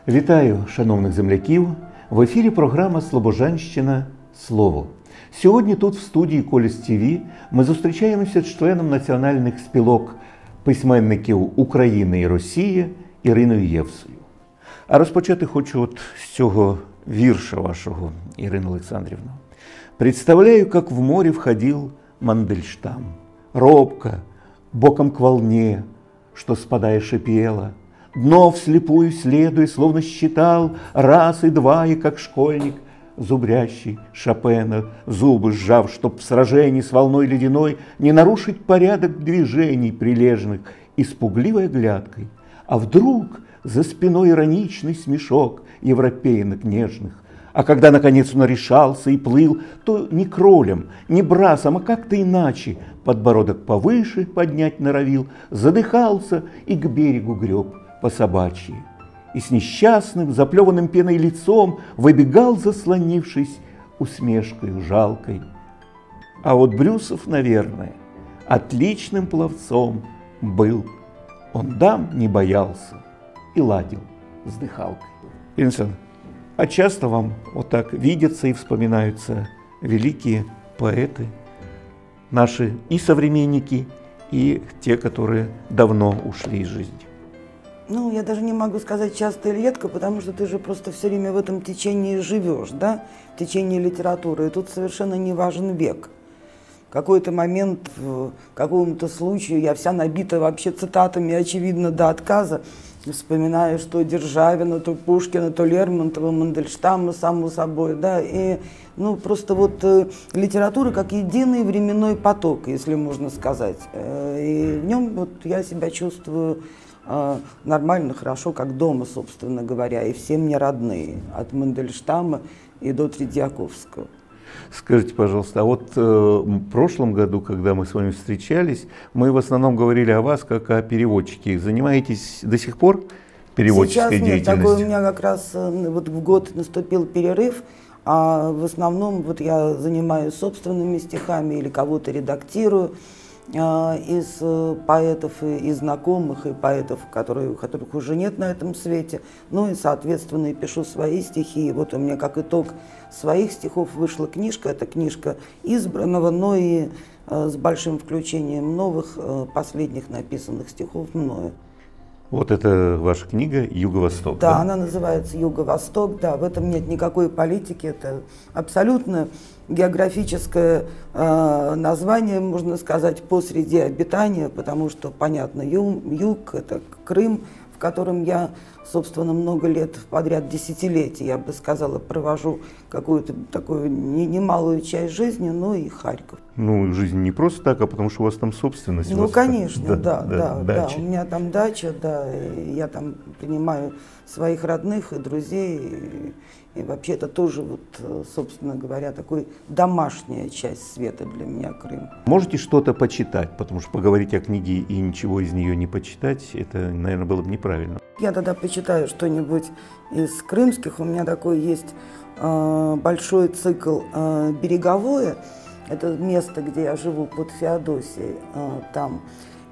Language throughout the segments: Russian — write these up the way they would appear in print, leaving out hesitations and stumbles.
Вітаю, шановних земляків! В ефірі програма «Слобожанщина. Слово». Сьогодні тут, в студії Коліс ТВ, ми зустрічаємося з членом національних спілок письменників України і Росії Іриною Євсою. А розпочати хочу от з цього вірша вашого, Ірина Олександрівна. «Представляю, как в море входил Мандельштам, робко, боком к волне, что спадая шипела, дно вслепую следуя, словно считал раз и два, и как школьник, зубрящий Шопена, зубы сжав, чтоб в сражении с волной ледяной не нарушить порядок движений прилежных, испугливой оглядкой. А вдруг за спиной ироничный смешок европеянок нежных? А когда, наконец, он решался и плыл, то не кролем, не брасом, а как-то иначе, подбородок повыше поднять норовил, задыхался и к берегу греб по собачьи. И с несчастным, заплеванным пеной лицом выбегал, заслонившись усмешкой жалкой. А вот Брюсов, наверное, отличным пловцом был. Он дам не боялся и ладил с дыхалкой». Ирина Александровна, а часто вам вот так видятся и вспоминаются великие поэты, наши и современники, и те, которые давно ушли из жизни? Ну, я даже не могу сказать часто или редко, потому что ты же просто все время в этом течении живешь, да, в течении литературы, и тут совершенно не важен век. В какой-то момент, в каком-то случае я вся набита вообще цитатами, очевидно, до отказа, вспоминаю, что Державина, то Пушкина, то Лермонтова, Мандельштама, само собой, да, и, ну, просто вот литература как единый временной поток, если можно сказать, и в нем вот я себя чувствую нормально, хорошо, как дома, собственно говоря, и все мне родные, от Мандельштама и до Тредьяковского. Скажите, пожалуйста, а вот в прошлом году, когда мы с вами встречались, мы в основном говорили о вас как о переводчике. Занимаетесь до сих пор переводческой деятельностью? Сейчас нет, такой у меня как раз вот в год наступил перерыв, а в основном вот я занимаюсь собственными стихами или кого-то редактирую из поэтов и знакомых, и поэтов, которых уже нет на этом свете. Ну и, соответственно, и пишу свои стихи. И вот у меня как итог своих стихов вышла книжка. Это книжка избранного, но и с большим включением новых, последних написанных стихов мною. Вот это ваша книга «Юго-Восток». Да, она называется «Юго-Восток», да, в этом нет никакой политики, это абсолютно географическое название, можно сказать, по среде обитания, потому что, понятно, юг – это Крым, в котором я, собственно, много лет подряд, десятилетий, я бы сказала, провожу какую-то такую немалую часть жизни, но и Харьков. Ну, жизнь не просто так, а потому что у вас там собственность. Ну, конечно, да, у меня там дача, да, и я там принимаю своих родных и друзей, и вообще это тоже, вот, собственно говоря, такой домашняя часть света для меня Крым. Можете что-то почитать, потому что поговорить о книге и ничего из нее не почитать, это, наверное, было бы неправильно. Я тогда почитаю что-нибудь из крымских, у меня такой есть большой цикл «Береговое». Это место, где я живу, под Феодосией, там.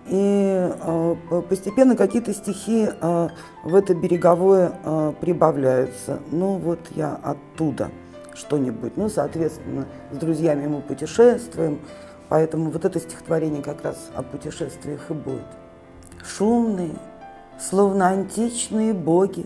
И постепенно какие-то стихи в это береговое прибавляются. Ну вот я оттуда что-нибудь. Ну, соответственно, с друзьями мы путешествуем, поэтому вот это стихотворение как раз о путешествиях и будет. Шумные, словно античные боги,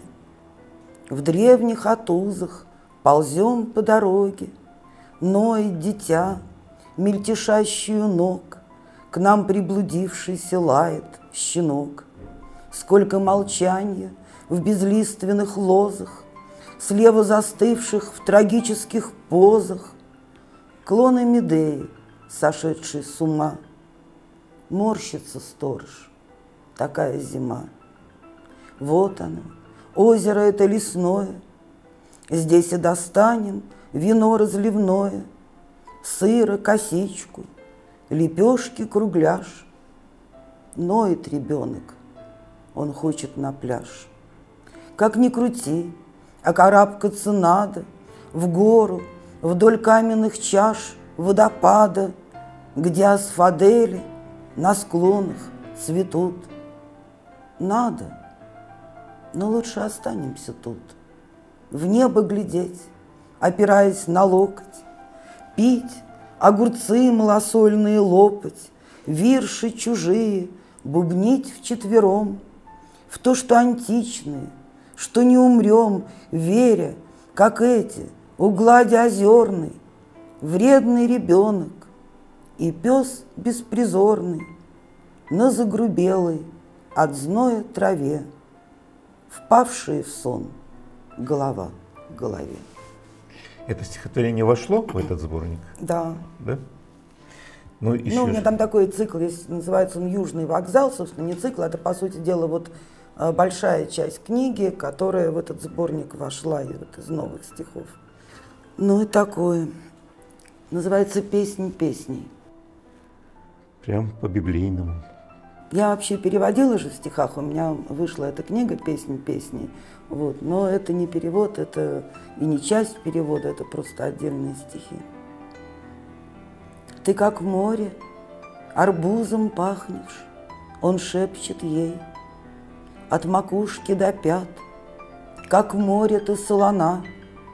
в древних атузах ползем по дороге, ноет дитя, мельтешащую ног, к нам приблудившийся лает щенок. Сколько молчания в безлиственных лозах, слева застывших в трагических позах, клоны Медеи, сошедшие с ума. Морщится сторож, такая зима. Вот оно, озеро это лесное, здесь и достанем вино разливное, сыра, косичку, лепешки, кругляш. Ноет ребенок, он хочет на пляж. Как ни крути, а карабкаться надо в гору, вдоль каменных чаш водопада, где асфадели на склонах цветут. Надо, Но лучше останемся тут, в небо глядеть, опираясь на локоть, пить огурцы малосольные лопать, вирши чужие бубнить вчетвером, в то, что античные, что не умрем, веря, как эти, у глади озерной, вредный ребенок и пес беспризорный на загрубелой от зноя траве, впавшие в сон голова к голове. Это стихотворение вошло в этот сборник? Да. Да? Ну, еще у меня там такой цикл есть, называется он «Южный вокзал», собственно, не цикл, это, по сути дела, вот большая часть книги, которая в этот сборник вошла из новых стихов. Ну и такое. Называется «Песнь песней». Прям по-библейному. Я вообще переводила же в стихах, у меня вышла эта книга «Песнь песней», вот, но это не перевод, это и не часть перевода, это просто отдельные стихи. Ты как море, арбузом пахнешь, он шепчет ей, от макушки до пят, как в море ты солона,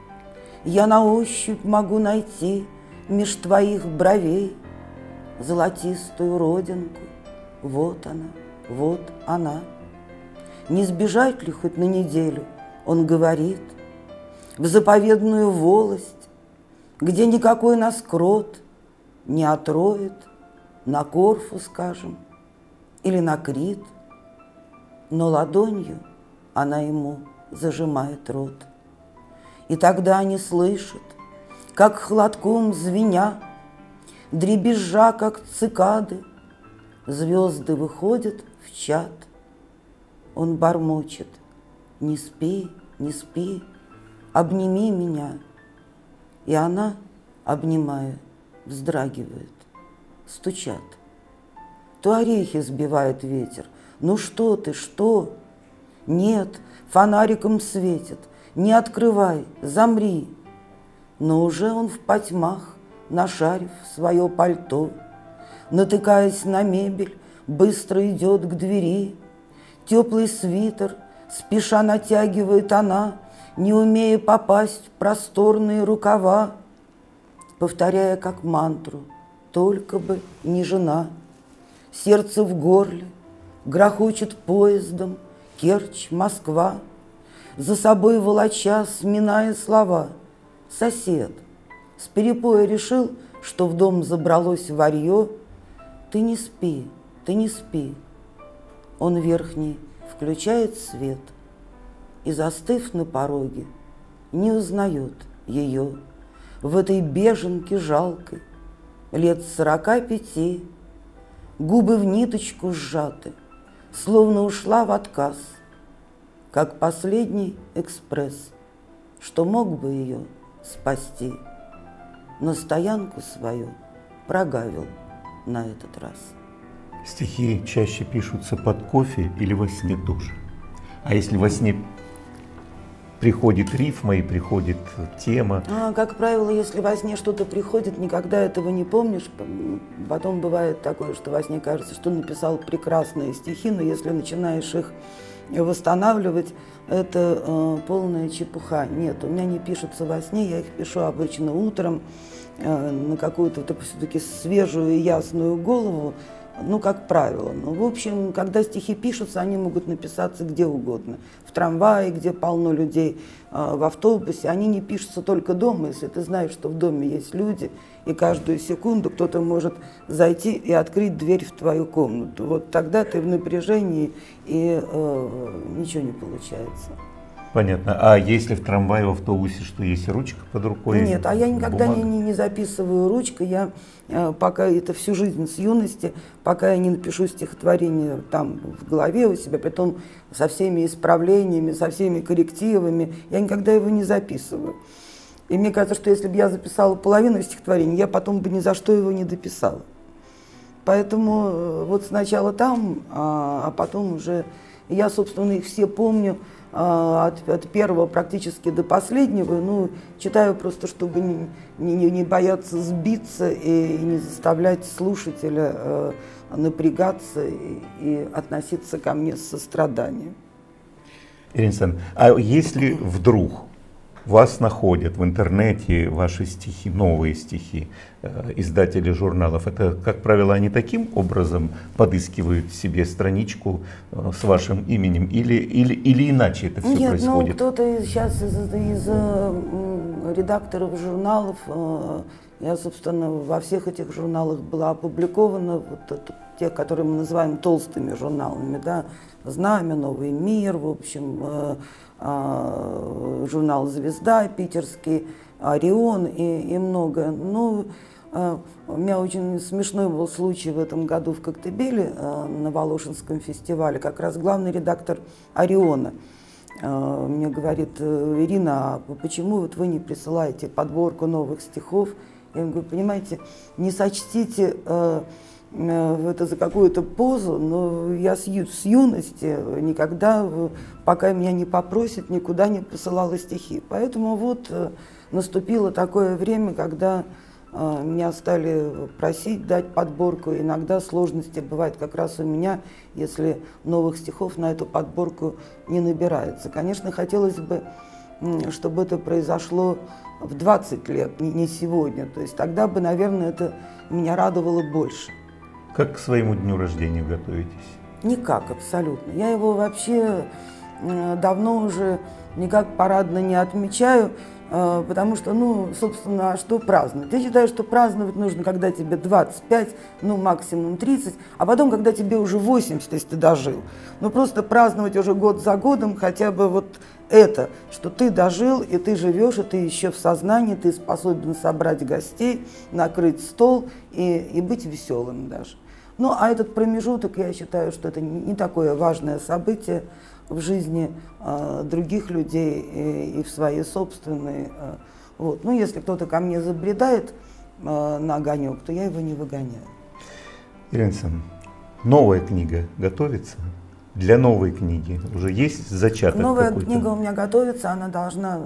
я на ощупь могу найти меж твоих бровей золотистую родинку. Вот она. Не сбежать ли хоть на неделю, он говорит, в заповедную волость, где никакой нас крот не отроет, на Корфу, скажем, или на Крит, но ладонью она ему зажимает рот. И тогда они слышат, как холодком звеня, дребезжа, как цикады, звезды выходят в чат. Он бормочет: не спи, не спи, обними меня. И она, обнимая, вздрагивает. Стучат. То орехи сбивает ветер. Ну что ты, что? Нет, фонариком светит. Не открывай, замри. Но уже он в потьмах, нашарив свое пальто, натыкаясь на мебель, быстро идет к двери. Теплый свитер спеша натягивает она, не умея попасть в просторные рукава, повторяя как мантру: только бы не жена. Сердце в горле грохочет поездом Керчь, Москва, за собой волоча, сминая слова. Сосед с перепоя решил, что в дом забралось варье. Ты не спи, ты не спи. Он верхний включает свет и, застыв на пороге, не узнает ее в этой беженке жалкой, лет 45, губы в ниточку сжаты, словно ушла в отказ, как последний экспресс, что мог бы ее спасти, но стоянку свою прогавил на этот раз. Стихи чаще пишутся под кофе или во сне тоже? А если во сне приходит рифма и приходит тема? Как правило, если во сне что-то приходит, никогда этого не помнишь. Потом бывает такое, что во сне кажется, что написал прекрасные стихи, но если начинаешь их восстанавливать, это полная чепуха. Нет, у меня не пишутся во сне, я их пишу обычно утром на какую-то такую все-таки свежую и ясную голову, ну, как правило. Ну, в общем, когда стихи пишутся, они могут написаться где угодно. В трамвае, где полно людей, в автобусе. Они не пишутся только дома, если ты знаешь, что в доме есть люди, и каждую секунду кто-то может зайти и открыть дверь в твою комнату. Вот тогда ты в напряжении, и ничего не получается. Понятно. А если в трамвае, в автобусе, что есть ручка под рукой? Нет, а я никогда не записываю ручкой. Я пока это всю жизнь с юности, пока я не напишу стихотворение там в голове у себя, притом со всеми исправлениями, со всеми коррективами, я никогда его не записываю. И мне кажется, что если бы я записала половину стихотворения, я потом бы ни за что его не дописала. Поэтому вот сначала там, а потом уже я, собственно, их все помню. От первого практически до последнего, ну, читаю просто, чтобы не бояться сбиться и не заставлять слушателя напрягаться и относиться ко мне с состраданием. Ирина Александровна, а если вдруг вас находят в интернете ваши стихи, новые стихи, издатели журналов, это, как правило, они таким образом подыскивают себе страничку с вашим именем или иначе это все Нет, происходит? ну кто-то сейчас из редакторов журналов, я, собственно, во всех этих журналах была опубликована, вот тех, которые мы называем толстыми журналами, да, «Знамя», «Новый мир», в общем, журнал «Звезда» питерский, «Орион» и многое. Ну, у меня очень смешной был случай в этом году в Коктебеле на Волошинском фестивале. Как раз главный редактор «Ориона» мне говорит: Ирина, а почему вот вы не присылаете подборку новых стихов? Я говорю: понимаете, не сочтите это за какую-то позу, но я с юности никогда, пока меня не попросят, никуда не посылала стихи. Поэтому вот наступило такое время, когда меня стали просить дать подборку. Иногда сложности бывают как раз у меня, если новых стихов на эту подборку не набирается. Конечно, хотелось бы, чтобы это произошло в 20 лет, не сегодня. То есть тогда бы, наверное, это меня радовало больше. Как к своему дню рождения готовитесь? Никак, абсолютно. Я его вообще давно уже никак парадно не отмечаю, потому что, ну, собственно, что праздновать? Я считаю, что праздновать нужно, когда тебе 25, ну, максимум 30, а потом, когда тебе уже 80, если ты дожил. Ну, просто праздновать уже год за годом хотя бы вот это, что ты дожил, и ты живешь, и ты еще в сознании, ты способен собрать гостей, накрыть стол и быть веселым даже. Ну, а этот промежуток, я считаю, что это не такое важное событие в жизни других людей и в своей собственной. Вот. Ну, если кто-то ко мне забредает на огонек, то я его не выгоняю. Ирина Александровна, новая книга готовится? Для новой книги уже есть зачаток Новая какой-то? книга у меня готовится, она должна,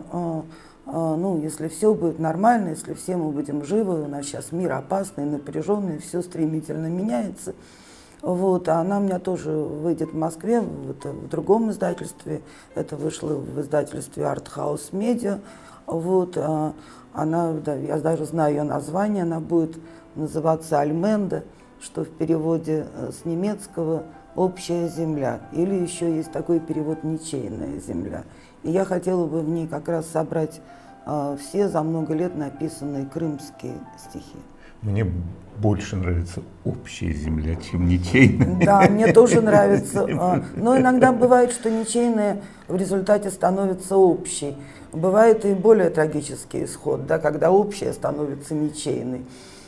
ну, если все будет нормально, если все мы будем живы, у нас сейчас мир опасный, напряженный, все стремительно меняется. Вот, а она у меня тоже выйдет в Москве, в другом издательстве. Это вышло в издательстве Art House Media. Вот, она, да, я даже знаю ее название, она будет называться «Альменда», что в переводе с немецкого «Общая земля». Или еще есть такой перевод «Ничейная земля». И я хотела бы в ней как раз собрать все за много лет написанные крымские стихи. Мне больше нравится «Общая земля», чем «Ничейная». Да, мне тоже нравится. Но иногда бывает, что ничейная в результате становится общей. Бывает и более трагический исход, да, когда общая становится ничейной.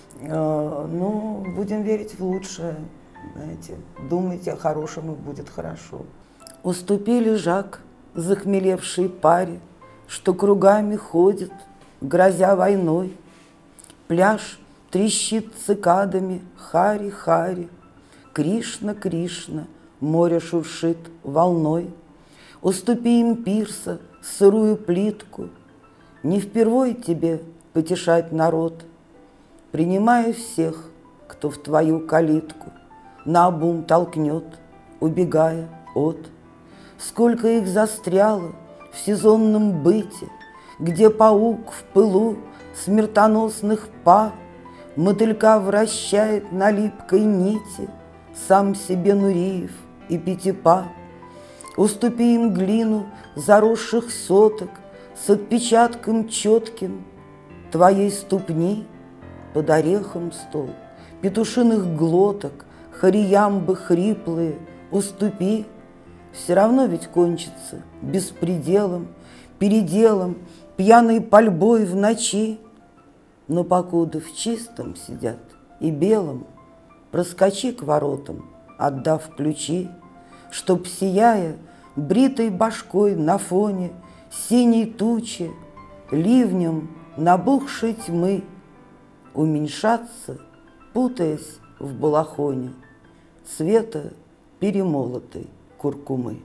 Ну, будем верить в лучшее. Знаете, думайте о хорошем, и будет хорошо. Уступи, лежак, захмелевшей паре, что кругами ходит, грозя войной. Пляж трещит цикадами, хари-хари, Кришна, Кришна, море шуршит волной. Уступи им пирса, сырую плитку, не впервой тебе потешать народ, принимая всех, кто в твою калитку наобум толкнет, убегая от. Сколько их застряло в сезонном быте, где паук в пылу смертоносных пар мотылька вращает на липкой нити, сам себе Нуриев и Пятипа. Уступи им глину заросших соток с отпечатком четким твоей ступни, под орехом стол петушиных глоток, хариямбы хриплые, уступи. Все равно ведь кончится беспределом, переделом, пьяной пальбой в ночи. Но покуда в чистом сидят и белом, проскочи к воротам, отдав ключи, чтоб, сияя бритой башкой на фоне синей тучи, ливнем набухшей тьмы, уменьшаться, путаясь в балахоне цвета перемолотой куркумы.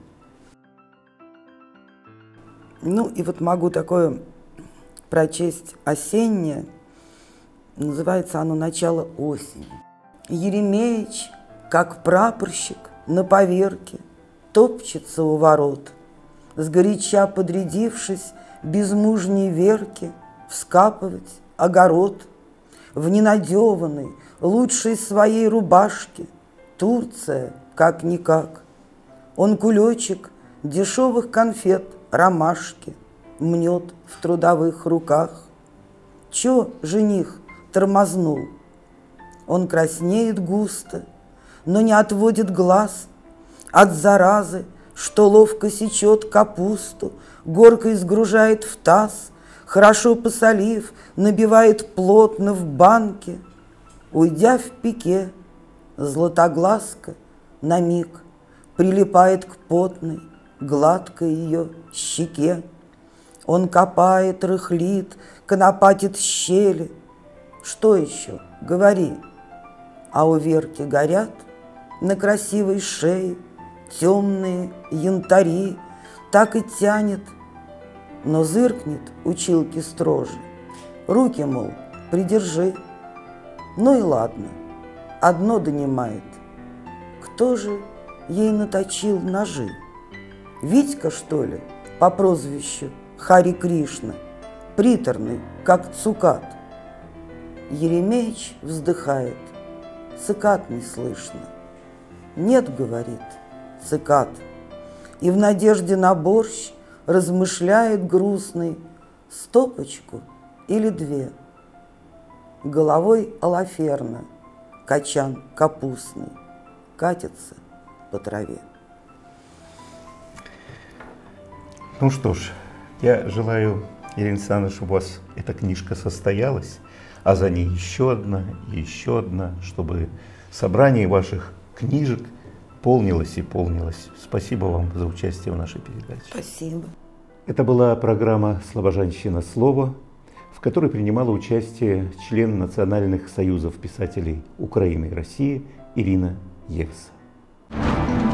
Ну и вот могу такое прочесть осеннее. Называется оно «Начало осени». Еремеич, как прапорщик на поверке, топчется у ворот, сгоряча подрядившись, безмужней Верке вскапывать огород в ненадеванной, лучшей своей рубашке. Турция, как-никак. Он кулечек дешевых конфет ромашки мнет в трудовых руках. Чё жених тормознул? Он краснеет густо, но не отводит глаз от заразы, что ловко сечет капусту, горкой сгружает в таз, хорошо посолив, набивает плотно в банке. Уйдя в пике, златоглазка на миг прилипает к потной, гладкой ее щеке. Он копает, рыхлит, конопатит щели. Что еще? Говори. А у Верки горят на красивой шее темные янтари, так и тянет, но зыркнет училки строже. Руки, мол, придержи. Ну и ладно, одно донимает. Кто же ей наточил ножи? Витька, что ли, по прозвищу Хари Кришна, приторный, как цукат? Еремеич вздыхает, цикад не слышно. Нет, говорит, цикад. И в надежде на борщ размышляет грустный, стопочку или две. Головой Алаферна, качан капустный, катится по траве. Ну что ж, я желаю, Ирина Александровна, чтобы у вас эта книжка состоялась, а за ней еще одна и еще одна, чтобы собрание ваших книжек полнилось и полнилось. Спасибо вам за участие в нашей передаче. Спасибо. Это была программа «Слобожанщина. Слово», в которой принимала участие член Национальных союзов писателей Украины и России Ирина Евса.